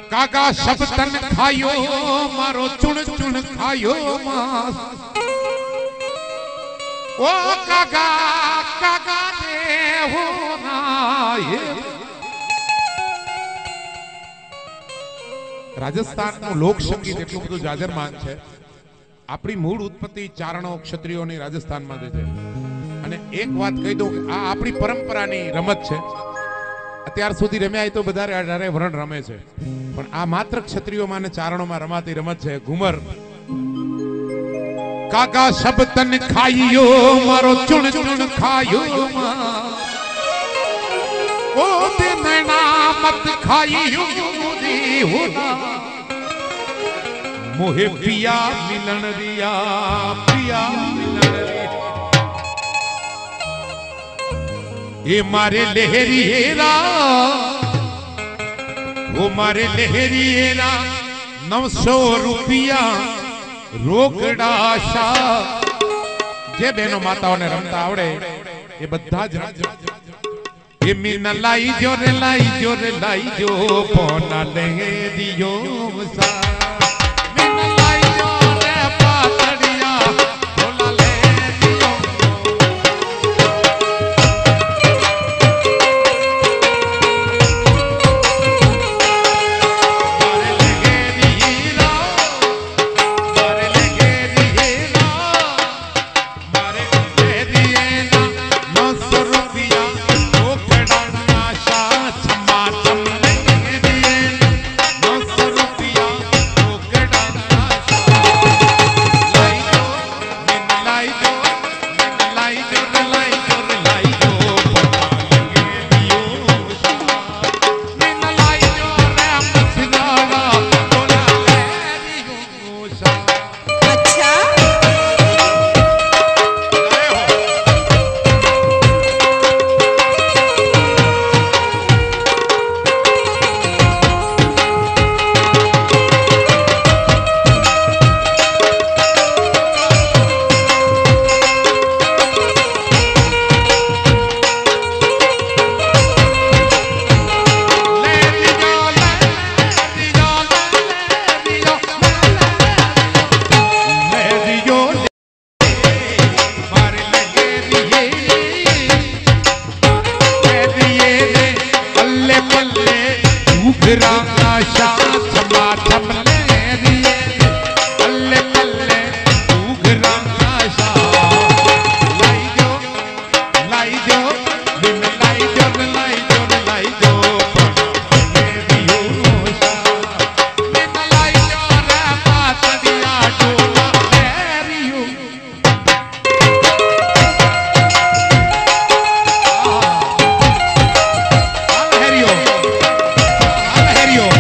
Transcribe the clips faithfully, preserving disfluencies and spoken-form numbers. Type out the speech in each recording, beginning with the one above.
काका सब तन खायो मारो चुन चुन खायो मास ओ काका काका दे हो ना ये राजस्थान નું લોક સંગીત એટલું બધું જાજરમાન છે. આપણી મૂળ ઉત્પત્તિ ચારણો ક્ષત્રિયોની રાજસ્થાનમાં છે. અને એક વાત કહી દઉં કે આ આપણી પરંપરાની રમત છે. અત્યાર સુધી રમ્યા તો બધા અઢારે વરણ રમે છે, પણ આ માત્ર ક્ષત્રિયોમાં અને ચારણોમાં રમાતી રમત છે ઘુમર. કાકા સબ તન ખાઈયો મારો ચુણ ચુણ ખાયો ओ नैना मत खाइयो होना मोहे पिया मिलन रिया पिया मिलन रिया ये मारे लहरी हेरा वो मारे लहरी हेरा नौ सौ रुपया रोकड़ा शा जे बहनों माताओं ने रमता आवड़े ये बद्धा ज ये मीना लाई जो रे लाई जो रे लाई जो पोना ले दियो सा मीना लाई जो रे पातड़िया पोना ले दियो मारे लगे दियेरा मारे लगे दियेरा मारे लगे दियेरा नौ सौ रुपया Hello.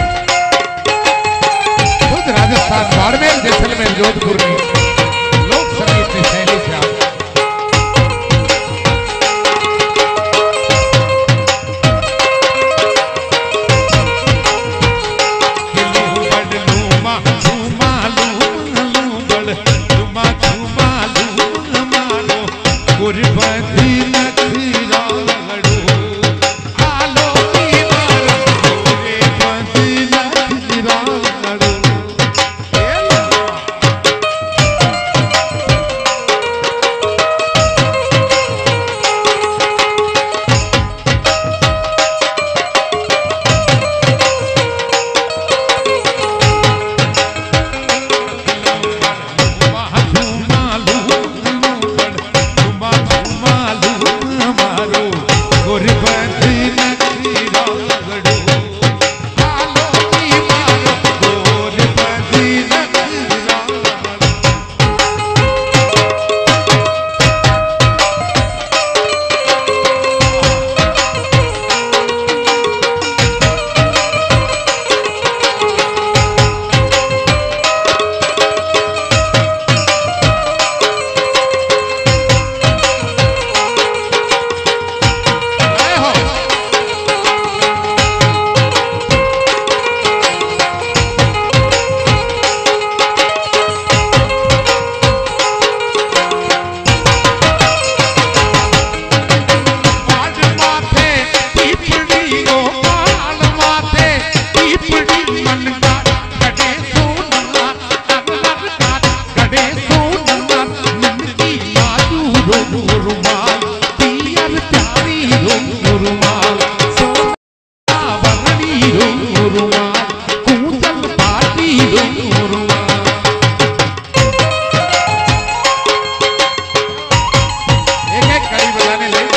રૂમાલ કુંજલ પાટીનો રૂમાલ એક એક કડી બધાને લઈ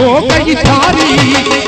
हो गई थारी